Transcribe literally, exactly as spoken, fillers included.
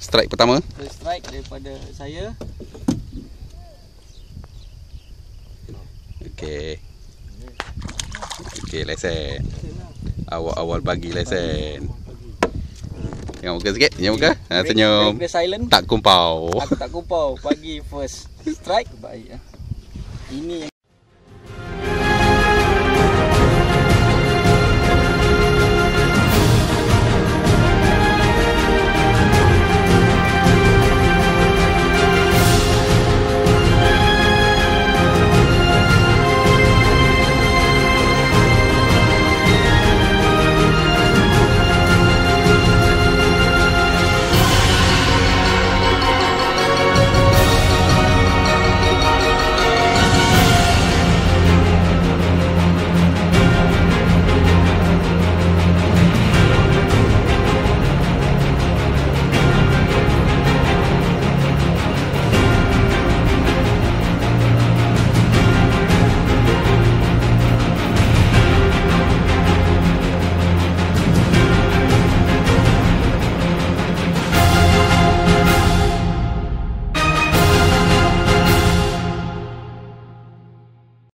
strike pertama. First strike daripada saya. Okey. Okey, lesen. Awal-awal pagi lesen. Tengok muka sikit, senyum muka. Ha, senyum. Break the silent. Tak kumpau. Aku tak kumpau. Pagi first strike baik. Ini yang